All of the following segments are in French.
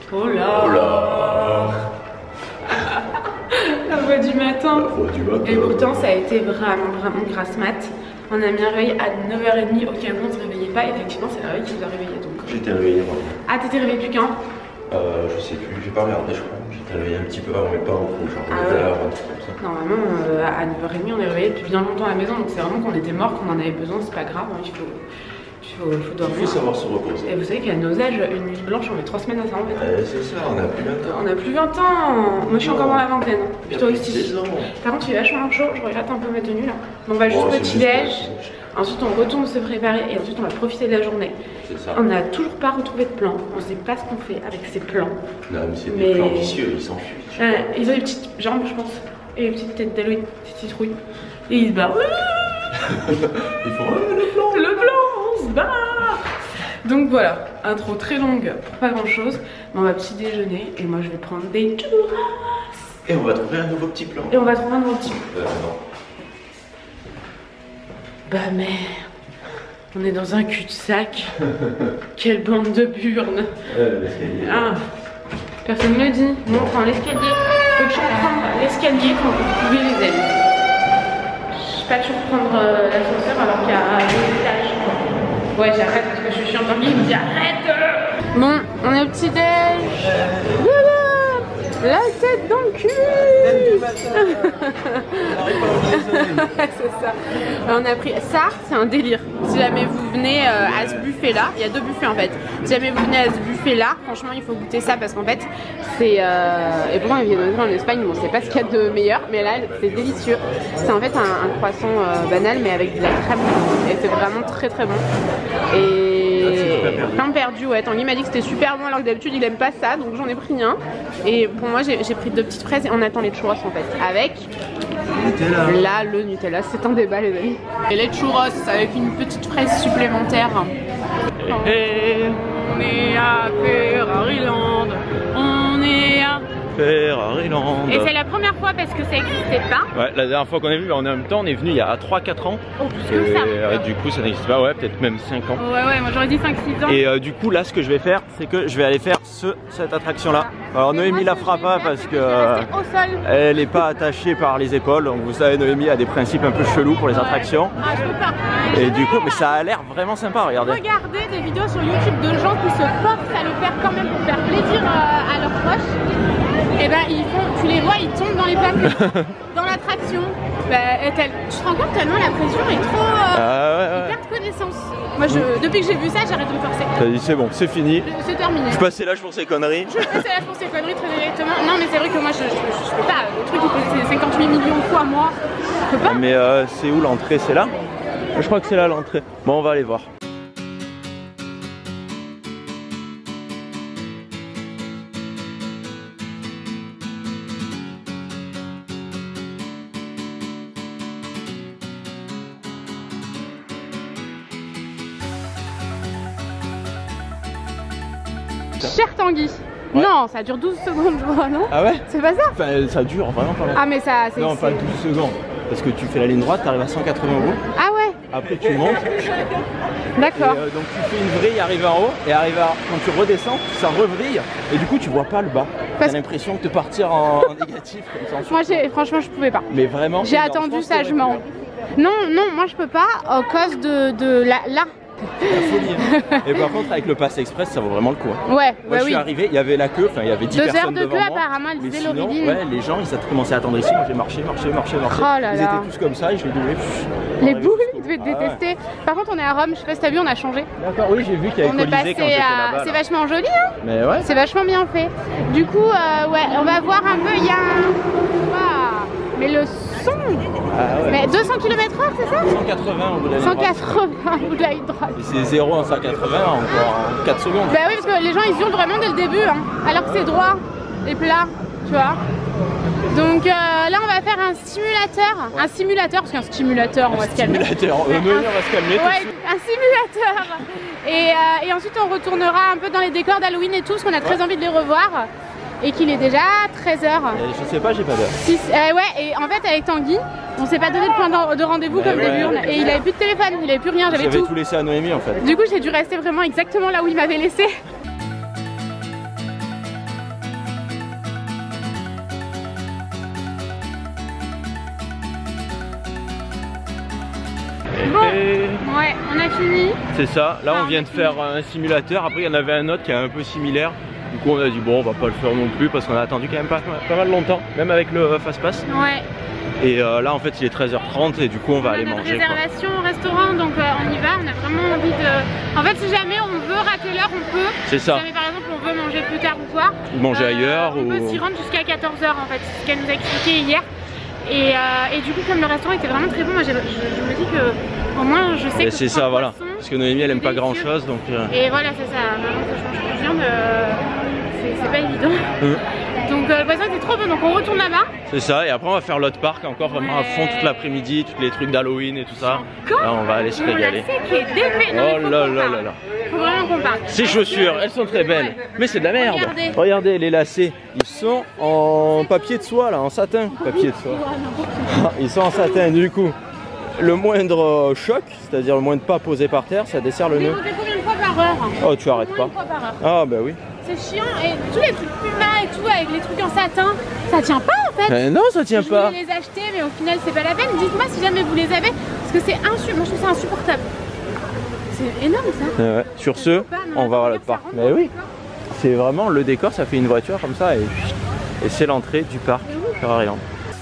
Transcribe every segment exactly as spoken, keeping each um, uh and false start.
Oh là, oh là. La voix du matin. La voix du matin. Et pourtant ça a été vraiment vraiment grasse mat. On a mis un réveil à neuf heures trente au cas où on ne se réveillait pas. Effectivement c'est le réveil qui nous a réveillés donc. J'étais réveillé moi. Ah t'étais réveillé depuis quand? Euh, je sais plus, j'ai pas regardé je crois. J'étais réveillé un petit peu avant mes parents, genre ah neuf heures, ouais. un truc comme ça. Normalement euh, à neuf heures trente on est réveillé depuis bien longtemps à la maison. Donc c'est vraiment qu'on était mort, qu'on en avait besoin, c'est pas grave, hein, il faut... Il faut, faut dormir. Il faut savoir se reposer. Et vous savez qu'à nos âges, une nuit blanche, on met trois semaines à ça en fait. Euh, c'est ça, on a plus vingt ans. On a plus vingt ans. Moi je suis encore dans la vingtaine. Puis toi aussi. Ans. Par contre, il est vachement chaud. Je regrette un peu ma tenue là. Mais on va juste oh, petit déj. Juste... Ensuite, on retourne se préparer et ensuite, on va profiter de la journée. C'est ça. On n'a toujours pas retrouvé de plan. On sait pas ce qu'on fait avec ces plans. Non, mais c'est mais... des plans vicieux, ils s'enfuient. Euh, ils ont des petites jambes, je pense. Et des petites têtes d'Halloween, des petites citrouilles. Et ils se barrent. Ils font oh, le plan. Le plan, on se barre. Donc voilà, intro très longue pour pas grand chose, mais on va petit déjeuner et moi je vais prendre des churras. Et on va trouver un nouveau petit plan. Et on va trouver un nouveau petit plan. Euh, non. Bah merde, on est dans un cul-de-sac. Quelle bande de burnes. Euh, l'escalier. Ah, personne ne le dit. Moi on prend l'escalier. Faut que je prenne l'escalier quand vous pouvez les ailes. Je sais pas toujours prendre euh, l'ascenseur alors qu'il y a deux étages. Ouais, j'arrête parce que je suis chiante en ligne, il me dit arrête. Bon, on est au petit déj. Voilà, la tête dans le cul. C'est ça. On a pris ça, c'est un délire. Si jamais vous venez à ce buffet là, il y a deux buffets en fait. Si jamais vous venez à ce buffet là, franchement il faut goûter ça parce qu'en fait c'est euh... et pourtant ils viennent en Espagne, bon c'est pas ce qu'il y a de meilleur, mais là c'est délicieux. C'est en fait un, un croissant euh, banal mais avec de la crème et c'est vraiment très très bon. Et pain perdu, ouais. Tanguy m'a dit que c'était super bon alors que d'habitude il aime pas ça, donc j'en ai pris un. Et pour moi j'ai pris deux petites fraises et on attend les churros en fait avec Nutella. Là le Nutella, c'est un débat les amis. Et les churros avec une petite fraise supplémentaire. Et on est à Ferrariland, on est à Ferrariland. Et c'est la première fois parce que ça n'existait pas. Ouais, la dernière fois qu'on est venu, en même temps, on est venu il y a trois quatre ans. Oh, plus que et, ça. Euh, du coup, ça n'existe pas, ouais, peut-être même cinq ans. Ouais, ouais, moi j'aurais dit cinq six ans. Et euh, du coup, là, ce que je vais faire, c'est que je vais aller faire ce, cette attraction-là. Alors, mais Noémie moi, la fera pas parce que euh, elle n'est pas attachée par les épaules. Donc, vous savez, Noémie a des principes un peu chelous pour les ouais. attractions. Ah, je peux pas. Et du coup, mais ça a l'air vraiment sympa, regardez. Regardez des vidéos sur YouTube de gens qui se forcent à le faire quand même pour faire plaisir euh, à leurs proches. Et ben ils font, tu les vois, ils tombent dans les plaques, dans l'attraction. Bah, tu te rends compte tellement la pression est trop. Euh, ah ouais, ouais. Ils perdent connaissance. Moi, je, mmh. depuis que j'ai vu ça, j'arrête de me forcer. T'as dit c'est bon, c'est fini. C'est terminé. Je passais l'âge pour ces conneries. Je passais l'âge pour ces conneries très directement. Non, mais c'est vrai que moi, je, je, je, je peux pas. Le truc, il fait cinquante-huit millions de fois moi. Je peux pas. Mais euh, c'est où l'entrée? C'est là? Je crois que c'est là l'entrée. Bon, on va aller voir. Cher Tanguy. Ouais. Non, ça dure douze secondes, je vois, non? Ah ouais? C'est pas ça? Enfin, ça dure vraiment pas longtemps. Ah, mais ça, c'est. Non, pas douze secondes. Parce que tu fais la ligne droite, t'arrives à cent quatre-vingts euros. Ah ouais? Après, tu montes. D'accord. Euh, donc, tu fais une vrille, arrive en haut. Et arrive à... quand tu redescends, ça revrille. Et du coup, tu vois pas le bas. T'as l'impression de partir en, en négatif comme ça. Moi, franchement, je pouvais pas. Mais vraiment? J'ai attendu sagement. Non, non, moi, je peux pas à cause de, de la. là. La folie. Hein. Et par contre avec le pass express ça vaut vraiment le coup. Hein. Ouais, moi ouais, je suis oui. arrivé, il y avait la queue, enfin il y avait dix Deux personnes heures de devant queue moi. apparemment, elle disait l'origine. Ouais, les gens ils ont commencé à attendre ici, moi j'ai marché, marché, marché, marché. Oh là ils là. étaient tous comme ça et je les doublais. Les boules, ils devaient te ah, détester. Ouais. Par contre on est à Rome, je sais pas si t'as vu, on a changé. D'accord, oui j'ai vu qu'il y avait Colisée quand j'étais là-bas. C'est vachement joli hein. Mais ouais. C'est vachement bien fait. Du coup, euh, ouais, on va voir un peu, il y a un... Wow. Mais le son ah, ouais. Mais deux cents kilomètres heure, c'est ça? cent quatre-vingts au bout de la ligne droite. cent quatre-vingts au bout de la ligne droite. Et c'est zéro en cent quatre-vingts encore en quatre secondes. Bah oui, parce que les gens ils hurlent vraiment dès le début, hein, alors que c'est droit et plat, tu vois. Donc euh, là on va faire un simulateur, un simulateur, parce qu'un stimulateur on va se calmer. Simulateur, euh, oui, on va se calmer. Ouais, un simulateur. Et, euh, et ensuite on retournera un peu dans les décors d'Halloween et tout, parce qu'on a très ouais. envie de les revoir. Et qu'il est déjà treize heures. Euh, je sais pas, j'ai pas d'heure. Euh, ouais, et en fait avec Tanguy, on s'est pas donné de point de rendez-vous comme ouais, des burnes. Et il avait plus de téléphone, il avait plus rien, j'avais tout. J'avais tout laissé à Noémie en fait. Du coup j'ai dû rester vraiment exactement là où il m'avait laissé. Bon, ouais, on a fini. C'est ça, là Ah, on vient on de a faire un simulateur, après il y en avait un autre qui est un peu similaire. Du coup on a dit bon on va pas le faire non plus parce qu'on a attendu quand même pas, pas mal longtemps, même avec le fast pass. Ouais. Et euh, là en fait il est treize heures trente et du coup on va on aller a notre manger. réservation au restaurant, donc euh, on y va, on a vraiment envie de... En fait si jamais on veut rater l'heure, on peut. C'est ça. Si jamais par exemple on veut manger plus tard ou quoi. Ou manger euh, ailleurs on ou... peut s'y rendre jusqu'à quatorze heures en fait, c'est ce qu'elle nous a expliqué hier. Et, euh, et du coup comme le restaurant était vraiment très bon, moi je, je, je me dis que au moins je sais Et que c'est ça voilà, parce que Noémie elle aime pas grand chose donc... Euh... Et voilà c'est ça, maintenant que je mange plus de viande, euh, c'est pas évident. Mmh. Donc euh, le poisson était trop bon, donc on retourne là-bas. C'est ça, et après on va faire l'autre parc encore vraiment ouais. à fond toute l'après-midi, tous les trucs d'Halloween et tout ça. Quand là on va aller se régaler. Qui est défait. Non, oh là là là là. Faut vraiment qu'on parle. Ces chaussures, elles sont très belles, ouais. Mais c'est de la merde. Regardez. Regardez les lacets, ils sont en papier de soie là, en satin. Papier de soie. Ils sont en satin, du coup, le moindre choc, c'est-à-dire le moindre pas posé par terre, ça dessert le nœud. Vous combien de fois par heure? Oh tu arrêtes pas. Ah bah oui. C'est chiant, et tous les trucs Puma et tout avec les trucs en satin, ça tient pas en fait. Mais non ça tient je pas. Je voulais les acheter mais au final c'est pas la peine. Dites-moi si jamais vous les avez, parce que c'est insupportable. Moi je trouve ça insupportable. C'est énorme ça. Ouais, ouais. Sur ce, on va voir le parc. Mais oui, c'est vraiment le décor, ça fait une voiture comme ça et, et c'est l'entrée du parc Ferrariland.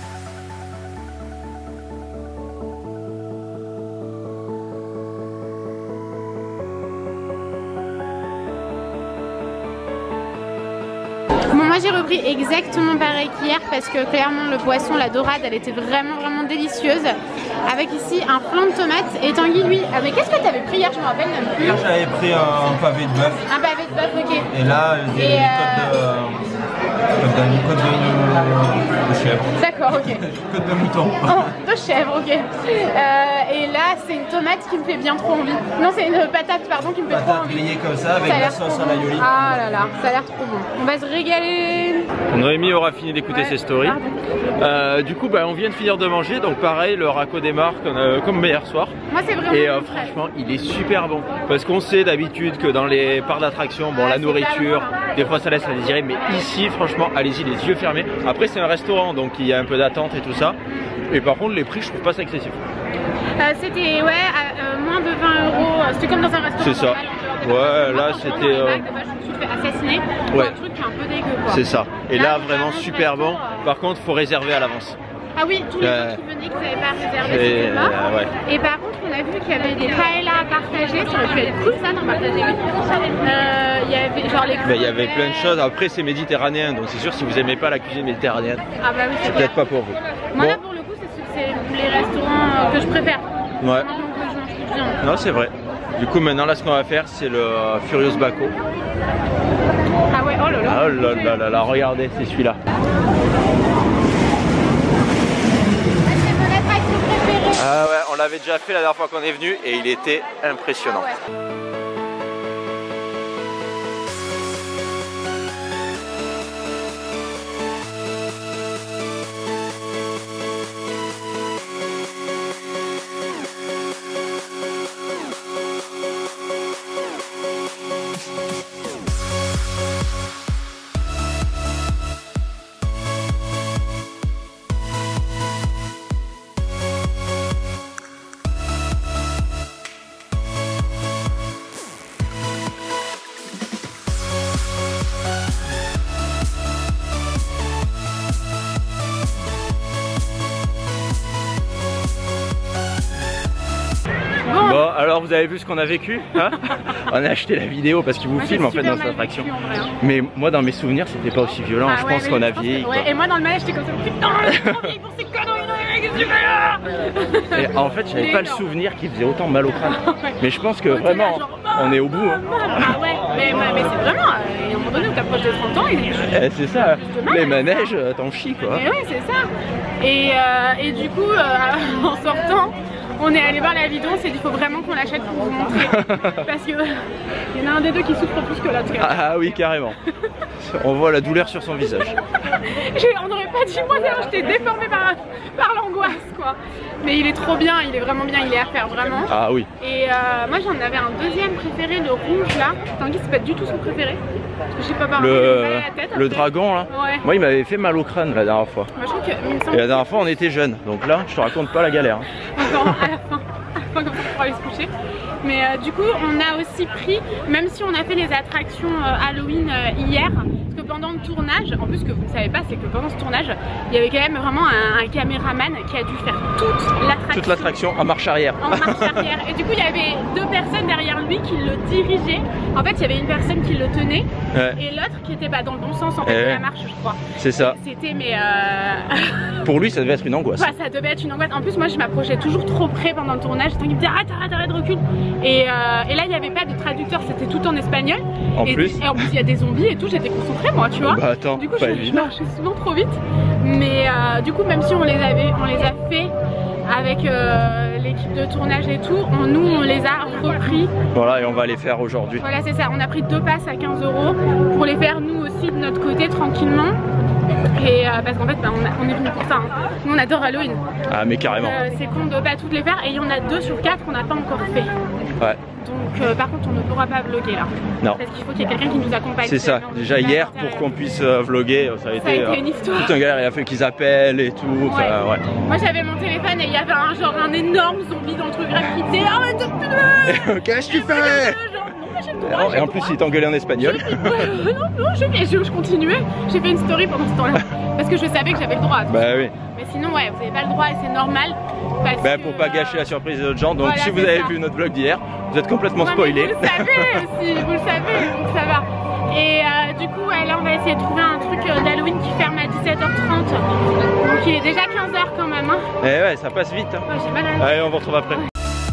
Bon, moi j'ai repris exactement pareil qu'hier parce que clairement le poisson, la dorade, elle était vraiment vraiment délicieuse. Avec ici un flan de tomates et Tanguy lui. Ah, mais qu'est-ce que tu avais pris hier? Je me rappelle même plus. Hier j'avais pris un pavé de bœuf. Un pavé de bœuf, ok. Et là des et côtes euh... de, côte de, de chèvre. D'accord, ok. Côte de mouton. Oh, de chèvre, ok. Euh, et là c'est une tomate qui me fait bien trop envie. Non, c'est une patate, pardon, qui me fait Patate trop envie. grillée comme ça avec ça la sauce à l'aioli. Ah là là, ça a l'air trop bon. On va se régaler. Noémie aura fini d'écouter ouais. ses stories. Euh, du coup, bah, on vient de finir de manger, donc pareil, le raco démarre euh, comme hier soir. Moi, c'est vraiment. Et euh, franchement, il est super bon. Parce qu'on sait d'habitude que dans les parcs d'attractions, bon, ah, la nourriture, des fois ça laisse à désirer, mais ici, franchement, allez-y les yeux fermés. Après, c'est un restaurant, donc il y a un peu d'attente et tout ça. Et par contre, les prix, je trouve pas ça excessif. Euh, c'était ouais, à, euh, moins de vingt euros. C'était comme dans un restaurant. C'est ça. Ouais, là c'était. Euh... Je me suis fait assassiner. Ouais. Un truc qui est un peu dégueu. C'est ça. Et là, là vraiment super bon. Euh... Par contre, faut réserver à l'avance. Ah oui, tous les euh... autres qui venaient, qui n'avaient pas réservé, c'était mort. Euh, ouais. Et par contre, on a vu qu'il y avait des paellas à partager. Ça aurait pu être cool ça, d'en partager. Oui. Euh, il y avait genre les. Bah, il y avait plein de choses. Après, c'est méditerranéen, donc c'est sûr si vous aimez pas la cuisine méditerranéenne, ah bah oui, c'est peut-être pas pour vous. Moi bon. là pour le coup, c'est les restaurants que je préfère. Ouais. Je mange non, c'est vrai. Du coup, maintenant, là, ce qu'on va faire, c'est le Furious Baco. Ah ouais, oh là là. Oh là là là là, regardez, c'est celui-là. Ah ouais, on l'avait déjà fait la dernière fois qu'on est venu et il était impressionnant. Ah ouais. Bon, alors vous avez vu ce qu'on a vécu, hein? On a acheté la vidéo parce qu'il vous filme en fait dans cette attraction. Mais moi dans mes souvenirs c'était pas aussi violent, ah, je ouais, pense qu'on a vieilli. Ouais, et moi dans le manège j'étais comme ça, putain, je suis trop vieille pour ces conneries, qu'est-ce que tu fais là? Et en fait j'avais pas le souvenir qu'il faisait autant mal au crâne. Mais je pense que vraiment on est au bout. Hein. Ah ouais, mais, mais c'est vraiment, euh, à un moment donné où t'approches de trente ans, il est... eh, c'est ça, les manèges t'en chies quoi. Et ouais c'est ça. Et, euh, et du coup euh, en sortant, on est allé voir la vidéo, on s'est dit qu'il faut vraiment qu'on l'achète pour vous montrer. Parce que il y en a un des deux qui souffre plus que l'autre. Ah oui, carrément. On voit la douleur sur son visage. On n'aurait pas dit moi, j'étais déformée par, par l'angoisse quoi. Mais il est trop bien, il est vraiment bien, il est à faire vraiment. Ah oui. Et euh, moi j'en avais un deuxième préféré, le rouge là. Tanguy c'est pas du tout son préféré. Parce que je sais pas par le, mal à la tête, le dragon là. Ouais. Moi il m'avait fait mal au crâne la dernière fois. Moi, je crois que, il me semble Et la dernière fois on était jeunes, donc là je te raconte pas la galère. Encore à la fin. comme ça pour aller se coucher. Mais euh, du coup on a aussi pris, même si on a fait les attractions euh, Halloween euh, hier, parce que pendant le tournage, en plus ce que vous ne savez pas c'est que pendant ce tournage il y avait quand même vraiment un, un caméraman qui a dû faire toute l'attraction. Toute l'attraction en marche arrière. En marche arrière. Et du coup il y avait deux personnes derrière lui qui le dirigeaient. En fait il y avait une personne qui le tenait ouais. et l'autre qui était pas dans le bon sens en fait de la marche je crois. C'est ça. C'était mais euh... pour lui ça devait être une angoisse. Ouais, ça devait être une angoisse. En plus moi je m'approchais toujours trop près pendant le tournage. J'étais en train de me dire arrête arrête arrête recule. Et, euh, et là il n'y avait pas de traducteur, c'était tout en espagnol. En et, plus. Et en plus il y a des zombies et tout, j'étais concentrée moi tu vois. Bah attends, du coup pas je, je marchais souvent trop vite. Mais euh, du coup même si on les avait, on les a fait avec euh, l'équipe de tournage et tout, on, nous on les a repris. Voilà et on va les faire aujourd'hui. Voilà c'est ça, on a pris deux passes à quinze euros pour les faire nous aussi de notre côté tranquillement. Et euh, parce qu'en fait bah, on, a, on est venu pour ça, hein. Nous on adore Halloween. Ah mais carrément. Euh, c'est con de pas toutes les faire et il y en a deux sur quatre qu'on n'a pas encore fait. Ouais. Donc euh, par contre on ne pourra pas vloguer là. Non. Parce qu'il faut qu'il y ait quelqu'un qui nous accompagne. C'est ça, déjà hier pour qu'on puisse euh, vlogger, ça a été, ça a été euh, une histoire. Tout un galère, il a fallu qu'ils appellent et tout. Ouais. Enfin, ouais. Moi j'avais mon téléphone et il y avait un genre un énorme zombie dans le truc qui disait arrête de qu'est-ce que tu fais? Droit, et en plus il t'engueulait en espagnol. Je, euh, non, non, je, je, je continuais. J'ai fait une story pendant ce temps-là. Parce que je savais que j'avais le droit. Bah oui. Mais sinon, ouais, vous n'avez pas le droit et c'est normal. Parce bah que, pour pas gâcher la surprise des autres gens. Donc voilà, si vous avez ça. vu notre vlog d'hier, vous êtes complètement ouais, spoilé. Vous le savez aussi, vous le savez, donc ça va. Et euh, du coup, ouais, là on va essayer de trouver un truc euh, d'Halloween qui ferme à dix-sept heures trente. Donc il est déjà quinze heures quand même. Hein. Et ouais, ça passe vite. Hein. Ouais, j'ai mal à la... Allez, on vous retrouve après. Ouais.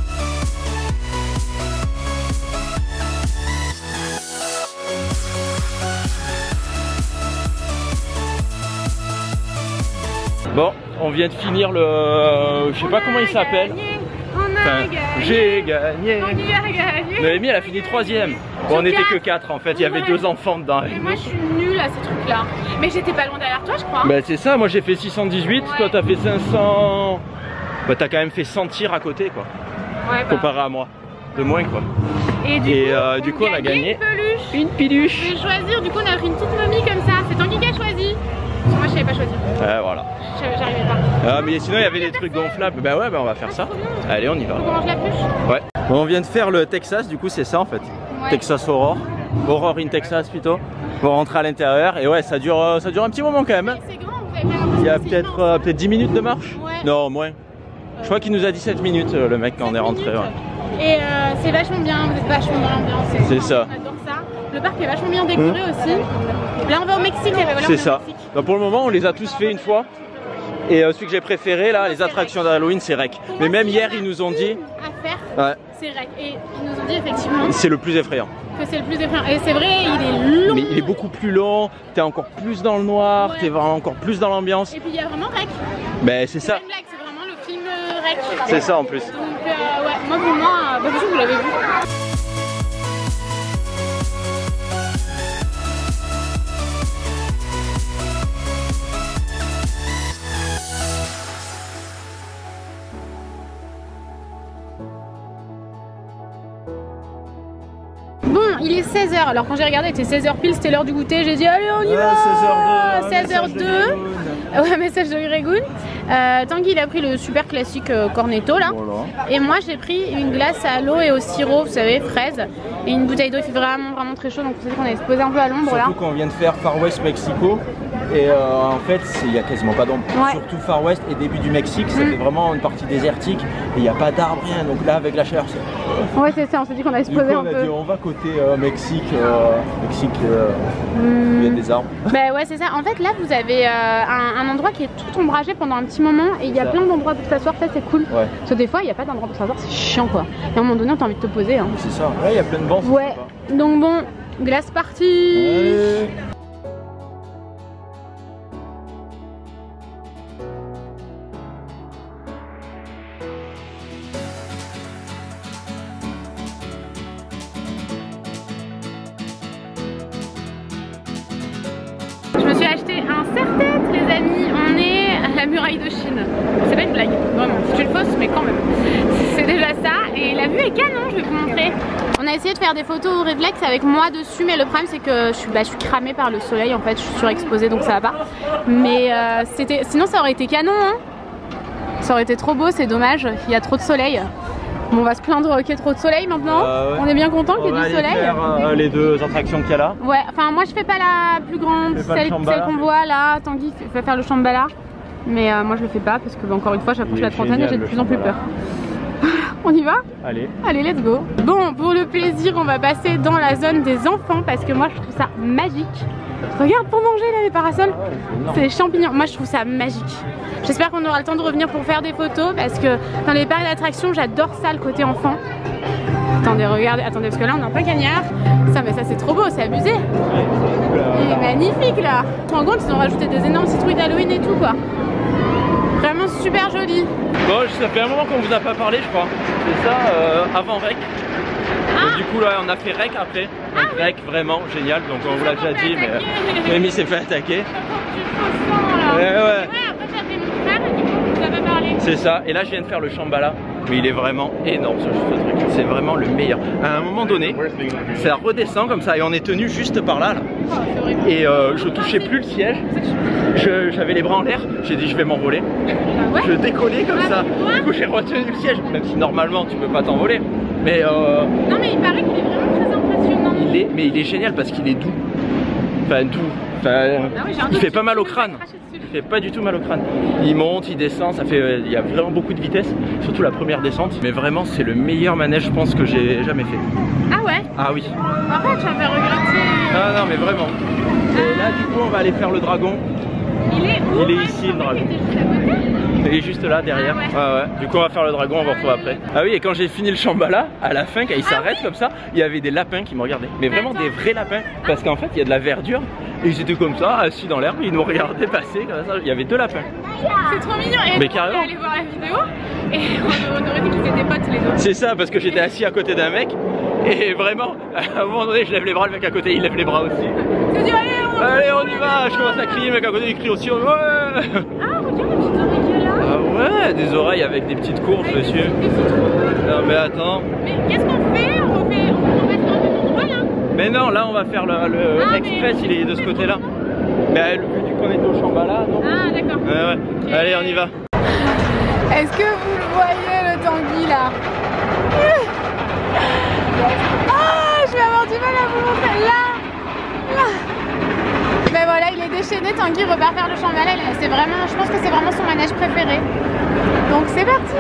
Bon, on vient de finir le... Je sais pas comment il s'appelle. Enfin, j'ai gagné. On y a gagné. Noémie, elle a fini troisième. Bon, on n'était que quatre en fait, il y avait deux enfants dedans. Et moi je suis nulle à ces trucs là. Mais j'étais pas loin derrière toi je crois. Bah c'est ça, moi j'ai fait six cent dix-huit, ouais. Toi t'as fait cinq cents. Bah t'as quand même fait cent tirs à côté quoi. Ouais bah. Comparé à moi. De moins quoi. Et du Et coup, euh, on, du coup on a gagné une peluche. Une piluche. Je vais choisir, du coup on a pris une petite momie comme ça. C'est Tanguy qui a choisi. Parce que moi je savais pas choisir. Ouais voilà. J'arrivais pas. Ah mais sinon il y avait des trucs gonflables. Bah ouais bah on va faire ça. Allez on y va. Faut qu'on mange la peluche. Ouais. Bon, on vient de faire le Texas, du coup c'est ça en fait. Ouais. Texas Horror. Horror in Texas plutôt. Pour rentrer à l'intérieur. Et ouais ça dure ça dure un petit moment quand même. C'est grand, vous avez pas Il y a peut-être euh, peut-être dix minutes de marche. Ouais. Non moins. Je crois qu'il nous a dit sept minutes le mec quand on est rentré. Ouais. Et euh, c'est vachement bien, vous êtes vachement dans l'ambiance. C'est ça. On adore ça. Le parc est vachement bien décoré mmh. aussi. Là on va au Mexique. C'est ça. Bah, pour le moment on les a tous fait une fois. Et euh, celui que j'ai préféré là, les attractions d'Halloween c'est Rec. Mais même hier ils nous ont dit à faire, ouais. c'est Rec. Et ils nous ont dit effectivement c'est le plus effrayant. Que c'est le plus effrayant. Et c'est vrai, il est long. Mais il est beaucoup plus long, t'es encore plus dans le noir, ouais. T'es vraiment encore plus dans l'ambiance. Et puis il y a vraiment Rec. Ben c'est ça. C'est une blague, c'est vraiment le film Rec. C'est ça en plus. Donc euh, ouais, moi pour moi, bah, de toute façon vous l'avez vu. Bon, il est seize heures, alors quand j'ai regardé, il était seize heures pile, c'était l'heure du goûter, j'ai dit allez on y va. seize heures deux. Ouais, message de Gregoun. Euh, Tanguy il a pris le super classique euh, cornetto là. Voilà. Et moi j'ai pris une glace à l'eau et au sirop, vous savez, fraise. Et une bouteille d'eau, il fait vraiment vraiment très chaud, donc vous savez qu'on allait se poser un peu à l'ombre là. Surtout qu'on vient de faire Far West Mexico. Et euh, en fait, il n'y a quasiment pas d'ombre. Ouais. Surtout Far West et début du Mexique, ça mmh. fait vraiment une partie désertique. Et il n'y a pas d'arbres, rien. Donc là, avec la chaleur, c'est... Ouais, c'est ça, on s'est dit qu'on allait se poser coup, un on a peu. Dit, on va côté euh, Mexique, euh, Mexique euh, mmh. où il y a des arbres. Bah ouais, c'est ça. En fait, là, vous avez euh, un, un endroit qui est tout ombragé pendant un petit moment. Et il y a ça. plein d'endroits pour s'asseoir, ça c'est cool. Ouais. Parce que des fois, il n'y a pas d'endroit pour s'asseoir, c'est chiant quoi. Et à un moment donné, on a envie de te poser. Hein. C'est ça. Ouais, il y a plein de bancs. Ouais. Donc bon, glace partie. Allez. Je me suis acheté un serre-tête les amis, on est à la muraille de Chine. C'est pas une blague, vraiment, c'est une fausse mais quand même. C'est déjà ça et la vue est canon, je vais vous montrer. On a essayé de faire des photos au réflexe avec moi dessus mais le problème c'est que je suis, bah, je suis cramée par le soleil en fait, je suis surexposée donc ça va pas. Mais euh, c'était, sinon ça aurait été canon hein. Ça aurait été trop beau, c'est dommage, il y a trop de soleil. Bon, on va se plaindre qu'il y ait trop de soleil maintenant. Euh, ouais. On est bien content qu'il y ait du soleil. Faire, euh, les deux attractions qu'il y a là. Ouais, enfin moi je fais pas la plus grande, celle, celle qu'on voit là. Tanguy fait faire le Shambhala. Mais euh, moi je le fais pas parce que bah, encore une fois j'approche la trentaine et j'ai de plus en plus peur. On y va? Allez. Allez, let's go. Bon, pour le plaisir, on va passer dans la zone des enfants parce que moi je trouve ça magique. Regarde pour manger là les parasols, Ah ouais, c'est les champignons. Moi je trouve ça magique. J'espère qu'on aura le temps de revenir pour faire des photos parce que dans les parcs d'attractions, j'adore ça le côté enfant. Attendez, regardez, attendez parce que là on est en plein cagnard. Ça, mais ça c'est trop beau, c'est abusé. Il est magnifique là. Tu te rends compte, ils ont rajouté des énormes citrouilles d'Halloween et tout quoi. Vraiment super joli. Bon, ça fait un moment qu'on vous a pas parlé, je crois. C'est ça, euh, avant Rec. Ah. Donc, du coup, là, on a fait Rec après. Donc, Ah, oui. Rec, vraiment génial. Donc, on vous l'a déjà dit, mais euh, Noémie s'est fait attaquer. Ouais, Ouais, ouais. ouais, après j'ai appelé mon frère et du coup on vous a pas parlé. C'est ça. Et là, je viens de faire le Shambhala. Mais il est vraiment énorme ce, ce truc. C'est vraiment le meilleur. À un moment donné, ça redescend comme ça et on est tenu juste par là. là. Oh, c'est horrible. Et euh, je touchais plus le siège. Je- J'avais les bras en l'air. J'ai dit, je vais m'envoler. Bah ouais. Je décollais comme ça. Du coup, j'ai retenu le siège. Même si normalement, tu peux pas t'envoler. Mais euh, Non mais il paraît qu'il est vraiment très impressionnant. il est, mais il est génial parce qu'il est doux. Enfin, doux. Enfin, Ah oui, j'ai un il doute, fait j'ai pas mal au cru crâne. me cracher dessus. Il fait pas du tout mal au crâne. Il monte, il descend, ça fait, euh, il y a vraiment beaucoup de vitesse, surtout la première descente. Mais vraiment, c'est le meilleur manège, je pense, que j'ai jamais fait. Ah ouais. Ah oui. Après tu vas me faire regretter. Non, non, mais vraiment. Et là, du coup, on va aller faire le dragon. Il est où? Il est Ah, ici, je le pensais dragon. qu'il était juste à côté. Il est juste là derrière. Ah ouais. Ouais, ouais. Du coup, on va faire le dragon, on va retrouver après. Ah oui, et quand j'ai fini le Shambhala, à la fin, quand il s'arrête comme ça, il y avait des lapins qui me regardaient. Mais vraiment Attends. des vrais lapins. Parce qu'en fait, il y a de la verdure. Et ils étaient comme ça, assis dans l'herbe, ils nous regardaient passer comme ça. Il y avait deux lapins. C'est trop mignon. Et Mais donc, carrément. on est allé voir la vidéo et on, on aurait dit qu'ils étaient potes les deux. C'est ça, parce que j'étais assis à côté d'un mec. Et vraiment, à un moment donné, je lève les bras, le mec à côté, il lève les bras aussi. J'ai dit allez on... Allez, on y va. Je commence à crier, le mec à côté, il crie aussi. Ouais. Ah regarde la petite oreille qu'il y a là. Ah ouais, des oreilles avec des petites courges Avec dessus. des citrouilles. Non mais attends. Mais qu'est-ce qu'on fait? On fait... On reste dans le même endroit là. Mais non, là on va faire le, le Ah, express, mais- il est de ce côté-là. Mais vu qu'on était au Shambhala, non? Ah d'accord. Ouais, ouais. Ok. Allez, on y va. Est-ce que vous le voyez le Tanguy là? Ah, je vais avoir du mal à vous montrer. Là, là. Mais voilà, il est déchaîné. Tanguy repart faire le Shambhala. C'est vraiment, je pense que c'est vraiment son manège préféré. Donc c'est parti.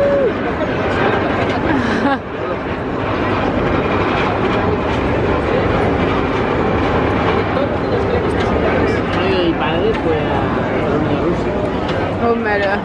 Oh malheur.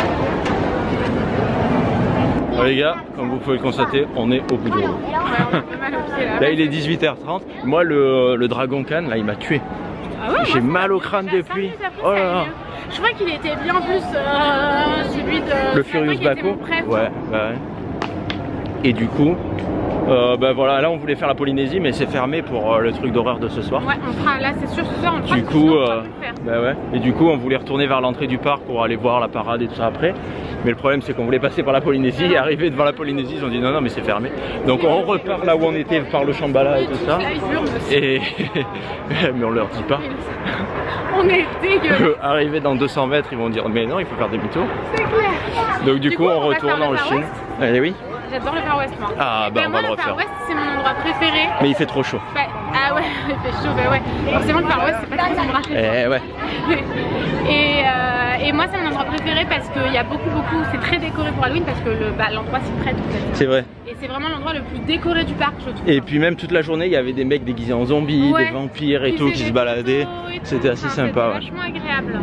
Bon, les gars, comme vous pouvez le constater, on est au bout de l'eau. Là il est dix-huit heures trente. Moi le, le Dragon Khan là il m'a tué. Ah ouais, J'ai moi, mal ça- au crâne déjà depuis. cinq minutes après, Oh là ça là. allait mieux. Je crois qu'il était bien plus euh, celui de... Le celui Furious qui était Baco. mon préf. Ouais, bah ouais. Et du coup, euh, bah voilà, là on voulait faire la Polynésie mais c'est fermé pour euh, le truc d'horreur de ce soir. Ouais, on fera là, c'est sûr, ce soir on fera. Du ce coup, soir, on pourra euh, tout faire. bah ouais. Et du coup, on voulait retourner vers l'entrée du parc pour aller voir la parade et tout ça après. Mais le problème, c'est qu'on voulait passer par la Polynésie et arriver devant la Polynésie, ils ont dit non, non, mais c'est fermé. Donc on repart là où on était par le Shambhala et Oui, tout tous ça. là, ils hurlent dessus. Et mais on leur dit pas. On est dégueulasse. Arrivé dans deux cents mètres, ils vont dire mais non, il faut faire demi-tour. C'est clair. Donc du, Du coup, coup, on on va retourne faire le en Far Chine. West. Allez, oui. J'adore le Far West, moi. Ah bah Ben, on moi, va le le Far refaire. West, c'est mon endroit préféré. Mais il fait trop chaud. Bah, ah ouais, il fait chaud, bah ouais. Forcément, le Far West, c'est pas très ombragé. Eh ouais. Et, euh, et moi, c'est mon endroit préféré parce qu'il y a beaucoup, beaucoup. C'est très décoré pour Halloween parce que le, bah, l'endroit s'y prête en fait. C'est vrai. Et c'est vraiment l'endroit le plus décoré du parc, je trouve. Et puis même toute la journée, il y avait des mecs déguisés en zombies, Ouais. des vampires et Qui tout qui faisaient se des baladaient. photos et tout. C'était assez Enfin, sympa. Ouais. C'était vachement agréable.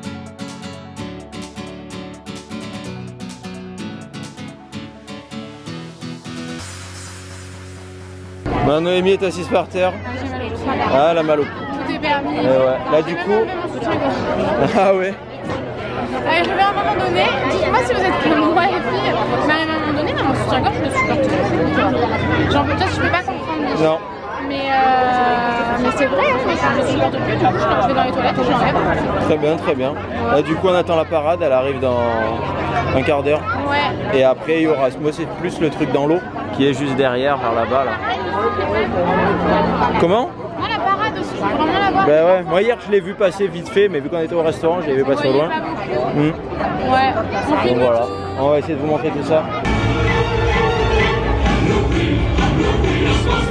Bah, Noémie est assise par terre. Ah, j'ai mal au cou. Ah, elle a mal au cou. Tout est permis. Eh ouais. Là du J'ai coup. même enlevé mon soutien-gorge. Ah ouais. Allez, je vais à un moment donné, dites-moi si vous êtes comme moi les filles, mais à un moment donné, dans mon soutien-gorge, je le supporte toujours. Genre peut-être je peux pas comprendre. Non. Mais, euh, mais c'est vrai, hein, mais je le supporte plus, du coup je je vais dans les toilettes et je l'enlève. Très bien, très bien. Là du coup on attend la parade, elle arrive dans un quart d'heure. Ouais. Et après il y aura, moi c'est plus le truc dans l'eau qui est juste derrière, vers là-bas là. Comment? Moi la parade aussi, je veux vraiment la voir. Bah ouais, moi hier je l'ai vu passer vite fait, mais vu qu'on était au restaurant, je l'ai vu passer au Vous loin. voyez pas beaucoup. Hmm. Ouais. On Donc filme voilà, tout. on va essayer de vous montrer tout ça.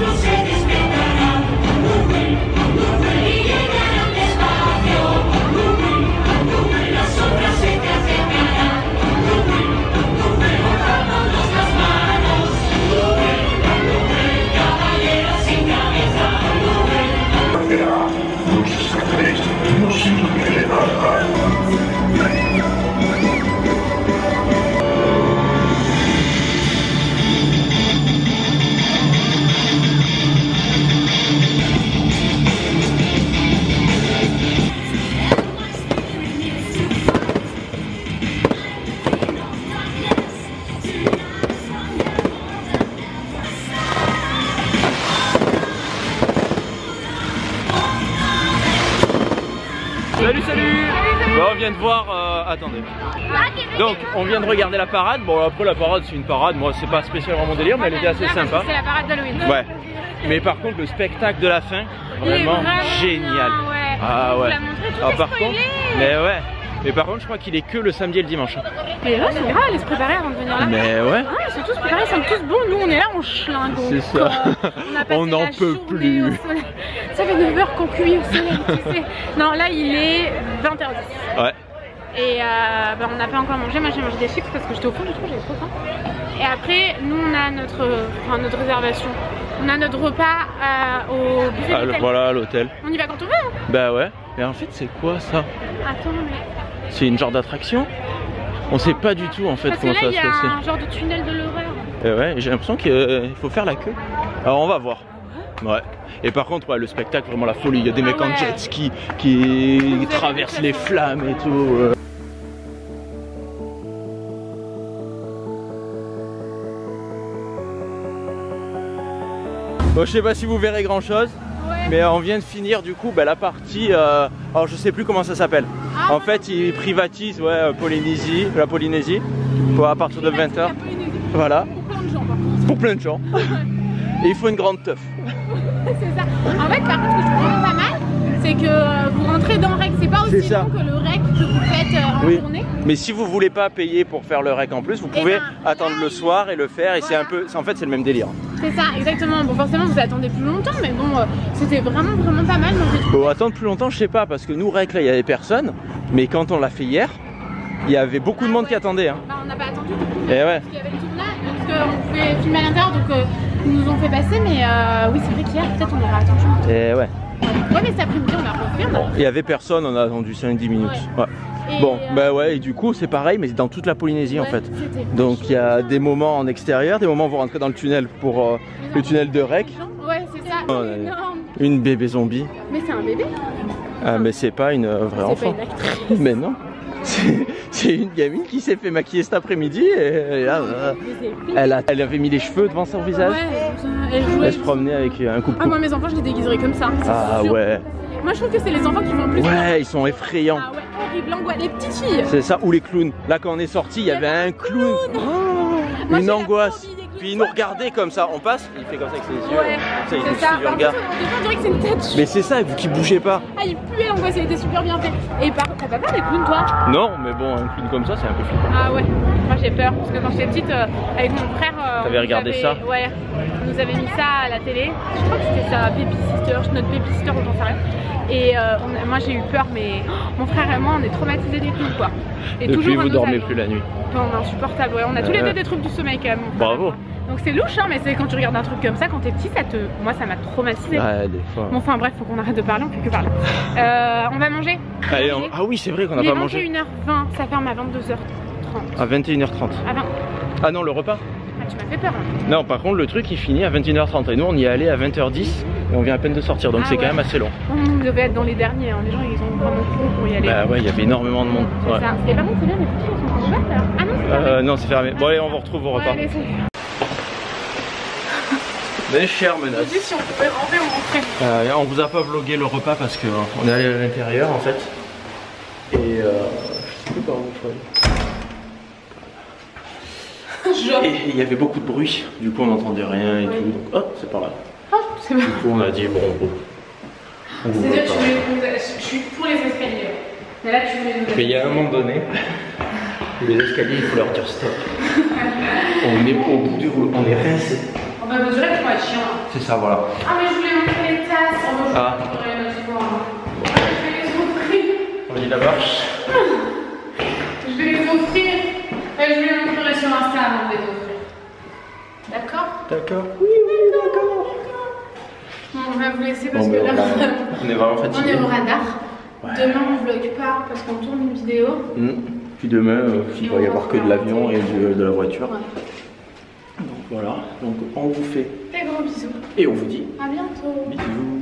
Salut, salut, bon, on vient de voir, euh, attendez. Donc, on vient de regarder la parade. Bon, après, la parade, c'est une parade. Moi, c'est pas spécialement mon délire, mais elle était assez sympa. C'est la parade d'Halloween. Ouais. Mais par contre, le spectacle de la fin, vraiment, vraiment génial. Bien, ouais. Ah ouais. Ah, par contre, mais ouais. Mais par contre, je crois qu'il est que le samedi et le dimanche. Mais là, c'est grave, aller se préparer avant de venir là. Mais ouais. Ah, ils sont tous préparés, ils sont tous bons. Nous, on est là, on schlingue. C'est ça. On n'en peut plus. Ça fait neuf heures qu'on cuit au soleil, tu sais. Non, là, il est vingt heures dix. Ouais. Et euh, bah, on n'a pas encore mangé. Moi, j'ai mangé des sucres parce que j'étais au fond du trou, j'avais trop faim. Et après, nous, on a notre, enfin, notre réservation. On a notre repas euh, au buffet Ah, d'hôtel. voilà, à l'hôtel. On y va quand on veut. Hein. Bah ouais. Mais en fait, c'est quoi ça? Attends, mais. C'est une genre d'attraction? On sait pas du tout en fait parce comment que là, ça va se passer. il y a un genre de tunnel de l'horreur. Et ouais, j'ai l'impression qu'il euh, faut faire la queue. Alors on va voir. Ouais. Et par contre, ouais, le spectacle, vraiment la folie. Il y a des ah mecs ouais. en jet ski qui traversent les flammes et tout. Euh. Bon, je sais pas si vous verrez grand chose. Mais on vient de finir du coup bah, la partie, euh, alors je sais plus comment ça s'appelle. Ah, en fait ils privatisent ouais, Polynésie, la Polynésie pour, à partir de vingt heures. Voilà. Pour plein de gens par contre. Pour plein de gens. Et il faut une grande teuf. C'est ça. En fait par contre ce que je trouve pas mal, c'est que vous rentrez dans le rec, c'est pas aussi long que le rec que vous faites en oui. journée. Mais si vous voulez pas payer pour faire le rec en plus, vous pouvez ben, attendre là, le soir et le faire et voilà. c'est un peu, en fait c'est le même délire. C'est ça, exactement. Bon forcément vous attendez plus longtemps, mais bon euh, c'était vraiment vraiment pas mal. Bon attendre plus longtemps je sais pas parce que nous rec là il y avait personne, mais quand on l'a fait hier, il y avait beaucoup ah, de monde ouais. qui attendait. Hein. Bah, on n'a pas attendu du coup, et ouais. parce qu'il y avait le tournage, parce qu'on pouvait filmer à l'intérieur donc euh, ils nous ont fait passer, mais euh, oui c'est vrai qu'hier peut-être on aurait attendu. Et ouais. Ouais mais cet après-midi on a refait. On a... Bon, il y avait personne, on a attendu cinq dix minutes. Ouais. Ouais. Et Bon, euh... bah ouais, et du coup c'est pareil, mais c'est dans toute la Polynésie ouais, en fait. Donc il y a des moments en extérieur, des moments où vous rentrez dans le tunnel pour euh, le tunnel de rec. Ouais, c'est ça. Oh, c'est énorme. Une bébé zombie. Mais c'est un bébé. Ah, mais c'est pas une euh, vraie enfant. Pas une actrice. Mais non. C'est une gamine qui s'est fait maquiller cet après-midi et, et là, euh, elle, a, elle avait mis les cheveux devant son visage. Ouais, elle jouait. Elle se promenait avec un coupe-coupe. Ah, moi mes enfants je les déguiserais comme ça. Ah sûr. ouais. Moi je trouve que c'est les enfants qui vont plus. Ouais, ils sont effrayants. Ah ouais, horrible, angoisse, les petites filles. C'est ça, ou les clowns. Là quand on est sorti, il y avait un clown. Oh, moi, une angoisse. Puis il nous regardait comme ça, on passe, il fait comme ça avec ses yeux. Ouais, ça, il nous ça. suit du regard. On dirait que c'est une tête. Mais c'est ça, vu qu'il bougeait pas. Ah, il puait l'angoisse, il était super bien fait. Et par contre, t'as pas peur des clowns toi? Non, mais bon, un clown comme ça, c'est un peu flippant. Ah ouais, moi j'ai peur, parce que quand j'étais petite, euh, avec mon frère. Euh, T'avais regardé avait... ça? Ouais, on nous avait mis ça à la télé. Je crois que c'était ça, Baby Sister, notre Baby Sister, j'en sais rien. Et euh, on, moi j'ai eu peur, mais oh, mon frère et moi on est traumatisés des clowns quoi. Et depuis vous dormez plus la nuit. Non, on est insupportable, ouais. On a euh, tous les deux des troubles du sommeil quand même. Bravo. Donc c'est louche hein, mais c'est quand tu regardes un truc comme ça quand t'es petit, ça te... moi ça m'a traumatisé. Ouais, des fois. Bon enfin bref, faut qu'on arrête de parler, on peut que parler. Euh, on va manger. Allez, on... Ah oui c'est vrai qu'on n'a pas mangé. Il est vingt et une heures vingt, ça ferme à vingt-deux heures trente. À vingt et une heures trente. À vingt. Ah non, le repas. Ah tu m'as fait peur. Hein. Non, par contre le truc il finit à vingt et une heures trente et nous on y est allé à vingt heures dix et on vient à peine de sortir donc ah, c'est ouais. quand même assez long. On devait être dans les derniers, hein. Les gens ils ont vraiment couru pour y aller. Bah ouais, il y avait énormément de monde. C'est ouais. ça. Et par contre c'est bien, les petits ils sont ouverts alors. Ah non c'est fermé. Euh, non c'est fermé. Bon allez on vous retrouve au repas. Ouais, allez, mes chères menaces. Je dis si on pouvait rentrer ou rentrer. Euh, on vous a pas vlogué le repas parce qu'on euh, est allé à l'intérieur en fait. Et euh, je sais plus par où il faut aller. Et il y avait beaucoup de bruit, du coup on n'entendait rien et oui. tout. Donc hop, c'est par là. Oh, c'est du coup on a dit bon, bon. C'est-à-dire que je suis pour les escaliers. Mais là tu veux les. Mais il y a un moment donné où les escaliers il faut leur dire stop. On est au bout du rouleau, on est rincé. On va mesurer pour être chiant. C'est ça, voilà. Ah, mais je voulais montrer les tasses. Oh, je Ah. vais les je vais les offrir. On dit d'abord. Je vais les offrir. Et je vais les montrer sur Insta avant de les offrir. D'accord? D'accord. Oui, oui, d'accord. Bon, on va vous laisser parce Bon, que ben, là, on est vraiment fatigué. on est au radar. Ouais. Demain, on vlog pas parce qu'on tourne une vidéo. Mmh. Puis demain, euh, il va y avoir que de l'avion et de, de la voiture. Ouais. Donc voilà. Donc on vous fait Des gros bisous. et on vous dit À bientôt. bisous.